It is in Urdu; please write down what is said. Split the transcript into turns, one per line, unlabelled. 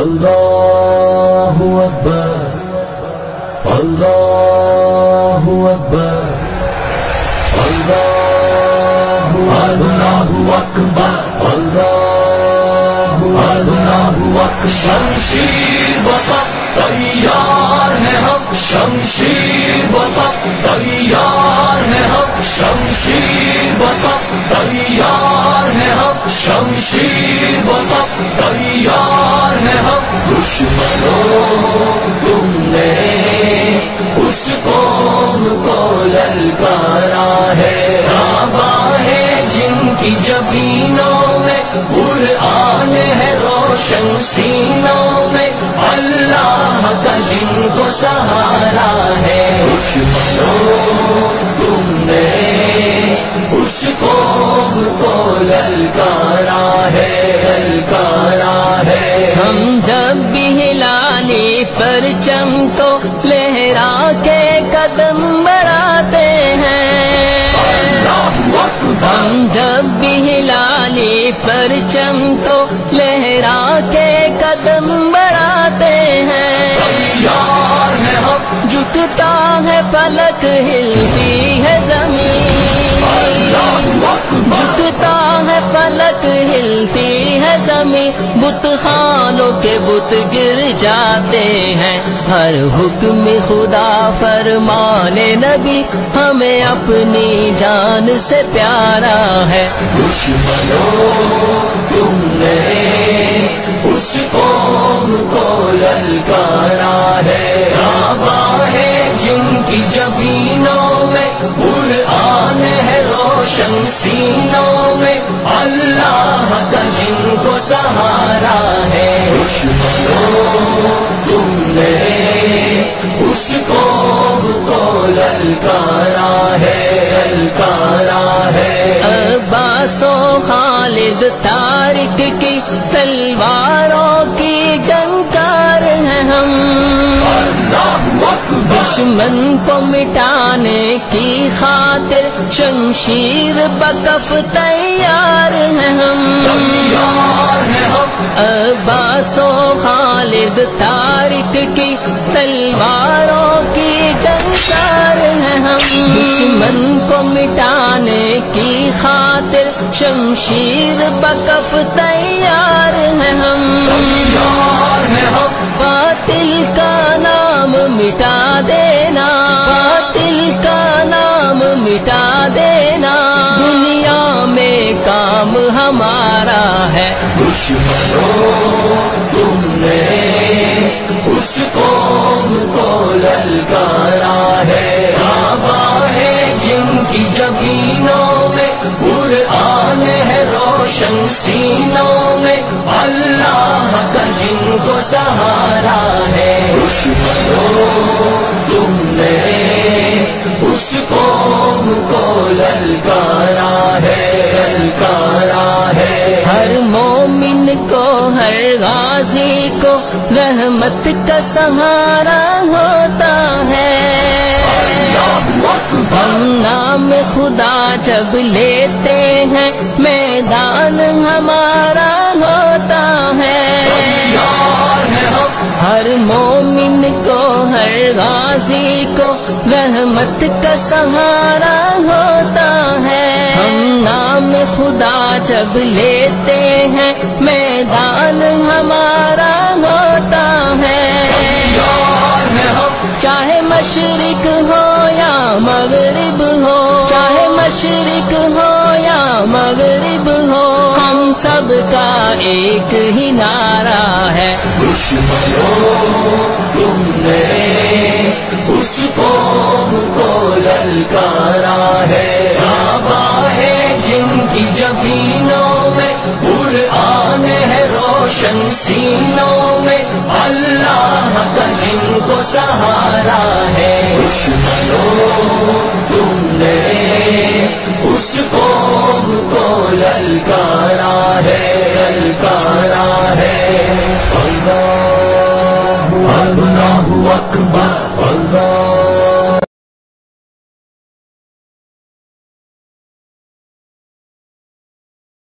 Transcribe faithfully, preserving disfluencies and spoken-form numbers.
اللہ اکبر اللہ اکبر اللہ اکبر اللہ اکبر شمشیر بصف تیار ہے ہم شمشیر بصف تیار ہے ہم شمشیر بصف تیار ہے ہم شمشیر بصف تیار ہے ہم دشمنوں تم نے اس قوم کو للکارا ہے آبا ہے جن کی جبینوں میں قرآن ہے روشن سینوں میں اللہ کا جن کو سہارا ہے دشمنوں تم نے اس قوم کو للکارا ہے للکارا ہے
ہم جب بھی ہلانے پرچم کو لہرا کے قدم بڑھاتے ہیں ہم جب بھی ہلانے پرچم کو لہرا کے قدم بڑھاتے ہیں جھکتا ہے فلک ہلتی ہے زمین جھکتا ہے فلک ہلتی ہے زمین بت خانوں کے بت گر جاتے ہیں ہر حکم خدا فرمان نبی ہمیں اپنی جان سے پیارا ہے
دشمنوں تم نے اس قوم کو للکارا ہے آبا ہے جن کی جبینوں میں قرآن ہے روشن سینوں میں اللہ کا جن کو سہارا ہے دشمنوں تم نے اس قوم کو للکارا ہے للکارا ہے
عباس و خالد طارق کی تلواروں کی جنکار ہیں ہم دشمن کو مٹانے کی خاطر شمشیر بکف تیار ہیں ہم عباس و خالد طارق کی تلواروں کی جنکار ہیں ہم دشمن کو مٹانے کی خاطر شمشیر بکف تیار ہیں ہم باطل کا نام مٹا دینا باطل کا نام مٹا دینا دنیا میں کام ہمارا ہے
دشمنوں تم نے اس قوم کو للکارا ہے آبا ہے جن کی جبینوں میں قرآن ہے روشن سینوں میں اللہ کا جن کو سہارا ہے دشمنوں تم نے اس قوم کو للکارا ہے للکارا ہے
ہر مومن کو ہر غازی کو رحمت کا سہارا ہوتا ہے ہم نام خدا جب لیتے ہیں میدان ہمارا ہوتا ہے ہر مومن کو ہر غازی کو رحمت کا سہارا ہوتا ہے ہم نام خدا جب لیتے ہیں میدان ہمارا ہوتا ہے چاہے مشرق ہو یا مغرب ہو چاہے مشرق ہو یا مغرب ہو ہم سب کا ایک ہی نعرہ ہے
دشمنوں تم نے اس قوم کو للکارا ہے آبا ہے جن کی جبینوں میں قرآن ہے روشن سینوں میں اللہ کا جن کو سہارا ہے دشمنوں تم نے اس قوم کو للکارا ہے للکارا ہے اللہ اللہ اکبر اللہ